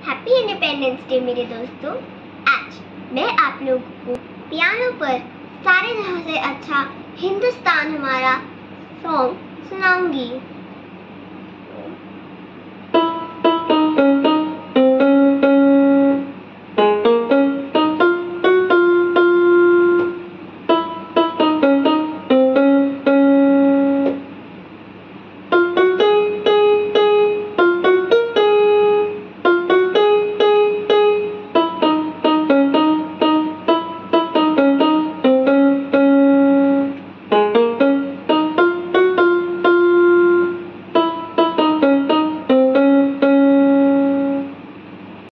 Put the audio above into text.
Happy independence day मेरे दोस्तों। आज मैं आप लोगों को पियानो पर सारे जहां से अच्छा हिंदुस्तान हमारा सॉन्ग सुनाऊंगी।